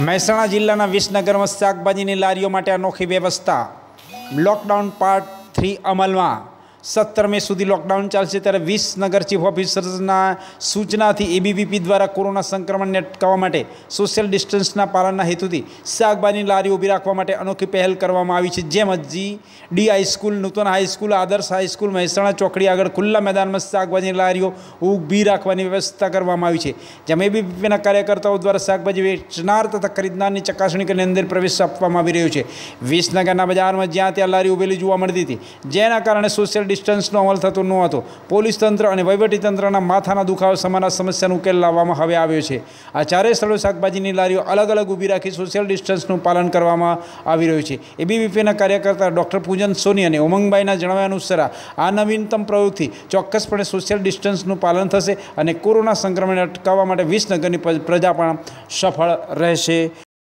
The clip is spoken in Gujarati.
મહેસાણા જિલ્લાના વિસનગરમાં શાકભાજીની લારીઓ માટે અનોખી વ્યવસ્થા। લોકડાઉન પાર્ટ 3 અમલમાં 17 મે સુધી લોકડાઉન ચાલશે, ત્યારે વિસનગર ચીફ ઓફિસરના સૂચનાથી એબીવીપી દ્વારા કોરોના સંક્રમણને અટકાવવા માટે સોશિયલ ડિસ્ટન્સના પાલનના હેતુથી શાકભાજીની લારીઓ ઊભી રાખવા માટે અનોખી પહેલ કરવામાં આવી છે। જેમ D high school, Nutan high school, Adarsh high school, Mehsana ચોકડી આગળ ખુલ્લા મેદાનમાં શાકભાજીની લારીઓ ઊભી રાખવાની વ્યવસ્થા કરવામાં આવી છે। જેમ એબીવીપીના કાર્યકર્તાઓ દ્વારા શાકભાજી વેચનાર તથા ખરીદનારની ચકાસણી કરીને અંદર પ્રવેશ આપવામાં આવી રહ્યો છે। વિસનગરના બજારમાં જ્યાં ત્યાં લારી ઊભેલી જોવા મળતી હતી, જેના કારણે સોશિયલ ડિસ્ટન્સનો અમલ થતો ન હતો। પોલીસ તંત્ર અને વહીવટીતંત્રના માથાના દુખાવા સમાન આ સમસ્યાનો ઉકેલ લાવવામાં હવે આવ્યો છે। આ ચારેય સ્થળો શાકભાજીની લારીઓ અલગ અલગ ઊભી રાખી સોશિયલ ડિસ્ટન્સનું પાલન કરવામાં આવી રહ્યું છે। એબીવીપીના કાર્યકર્તા ડૉક્ટર પૂજન સોની અને ઉમંગભાઈના જણાવ્યા અનુસાર આ નવીનતમ પ્રયોગથી ચોક્કસપણે સોશિયલ ડિસ્ટન્સનું પાલન થશે અને કોરોના સંક્રમણને અટકાવવા માટે વિસનગરની પ્રજા પણ સફળ રહેશે।